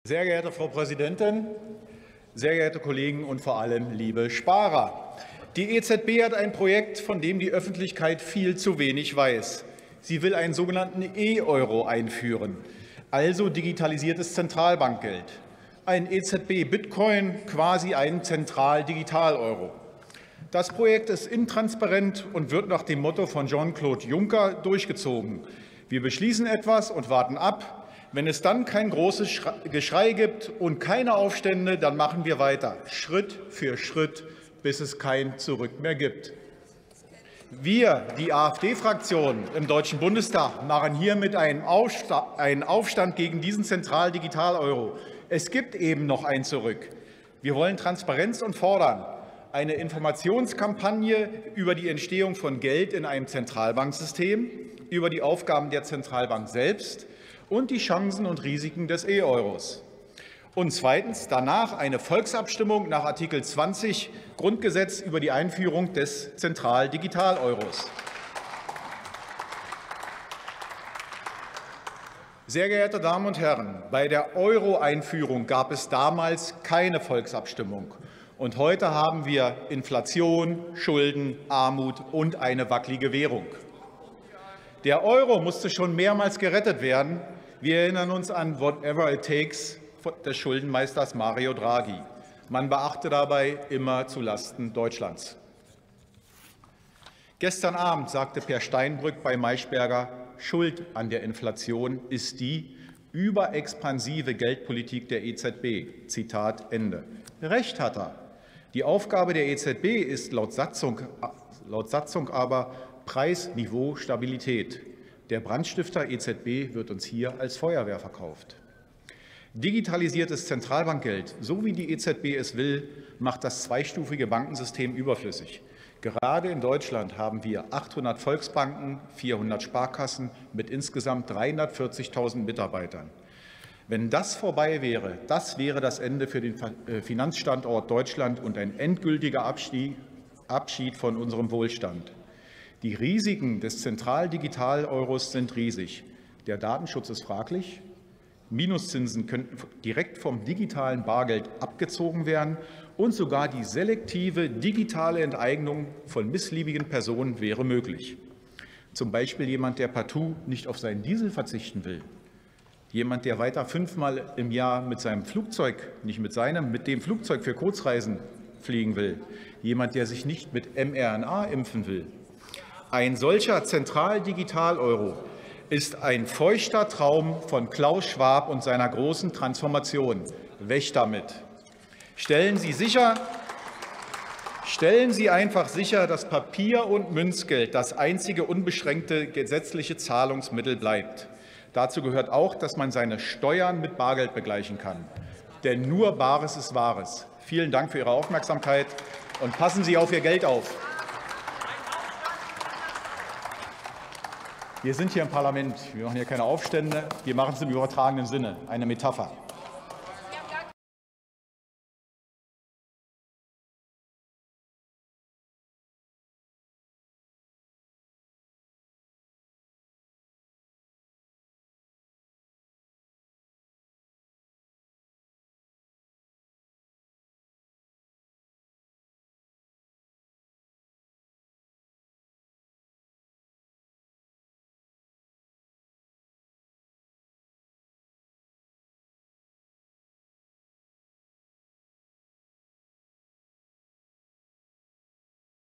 Sehr geehrte Frau Präsidentin, sehr geehrte Kollegen und vor allem liebe Sparer! Die EZB hat ein Projekt, von dem die Öffentlichkeit viel zu wenig weiß. Sie will einen sogenannten E-Euro einführen, also digitalisiertes Zentralbankgeld. Ein EZB-Bitcoin, quasi ein Zentral-Digital-Euro. Das Projekt ist intransparent und wird nach dem Motto von Jean-Claude Juncker durchgezogen. Wir beschließen etwas und warten ab. Wenn es dann kein großes Geschrei gibt und keine Aufstände, dann machen wir weiter, Schritt für Schritt, bis es kein Zurück mehr gibt. Wir, die AfD-Fraktion im Deutschen Bundestag, machen hiermit einen Aufstand gegen diesen Zentral-Digital-Euro. Es gibt eben noch ein Zurück. Wir wollen Transparenz und fordern eine Informationskampagne über die Entstehung von Geld in einem Zentralbanksystem, über die Aufgaben der Zentralbank selbst und die Chancen und Risiken des E-Euros. Und zweitens danach eine Volksabstimmung nach Artikel 20 Grundgesetz über die Einführung des Zentral-Digital-Euros. Sehr geehrte Damen und Herren, bei der Euro-Einführung gab es damals keine Volksabstimmung. Und heute haben wir Inflation, Schulden, Armut und eine wackelige Währung. Der Euro musste schon mehrmals gerettet werden. Wir erinnern uns an Whatever it takes des Schuldenmeisters Mario Draghi. Man beachte dabei immer zulasten Deutschlands. Gestern Abend sagte Per Steinbrück bei Maischberger, Schuld an der Inflation ist die überexpansive Geldpolitik der EZB. Zitat Ende. Recht hat er. Die Aufgabe der EZB ist laut Satzung aber Preis-Niveau-Stabilität. Der Brandstifter EZB wird uns hier als Feuerwehr verkauft. Digitalisiertes Zentralbankgeld, so wie die EZB es will, macht das zweistufige Bankensystem überflüssig. Gerade in Deutschland haben wir 800 Volksbanken, 400 Sparkassen mit insgesamt 340.000 Mitarbeitern. Wenn das vorbei wäre, das wäre das Ende für den Finanzstandort Deutschland und ein endgültiger Abschied von unserem Wohlstand. Die Risiken des Zentral-Digital-Euros sind riesig. Der Datenschutz ist fraglich. Minuszinsen könnten direkt vom digitalen Bargeld abgezogen werden und sogar die selektive digitale Enteignung von missliebigen Personen wäre möglich. Zum Beispiel jemand, der partout nicht auf seinen Diesel verzichten will. Jemand, der weiter 5-mal im Jahr mit seinem Flugzeug, nicht mit seinem, mit dem Flugzeug für Kurzreisen fliegen will. Jemand, der sich nicht mit mRNA impfen will. Ein solcher Zentral-Digital-Euro ist ein feuchter Traum von Klaus Schwab und seiner großen Transformation. Weg damit. Stellen Sie einfach sicher, dass Papier- und Münzgeld das einzige unbeschränkte gesetzliche Zahlungsmittel bleibt. Dazu gehört auch, dass man seine Steuern mit Bargeld begleichen kann. Denn nur Bares ist Wahres. Vielen Dank für Ihre Aufmerksamkeit und passen Sie auf Ihr Geld auf. Wir sind hier im Parlament. Wir machen hier keine Aufstände. Wir machen es im übertragenen Sinne. Eine Metapher.